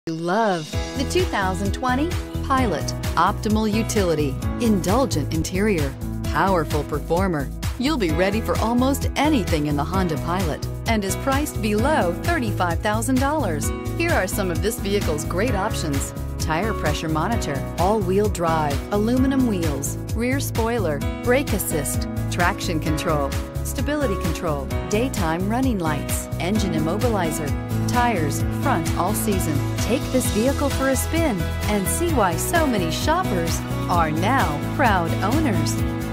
Love the 2020 Pilot. Optimal utility, indulgent interior, powerful performer. You'll be ready for almost anything in the Honda Pilot and is priced below $35,000. Here are some of this vehicle's great options: tire pressure monitor, all-wheel drive, aluminum wheels, rear spoiler, brake assist, traction control, stability control, daytime running lights, engine immobilizer, tires, front all season. Take this vehicle for a spin and see why so many shoppers are now proud owners.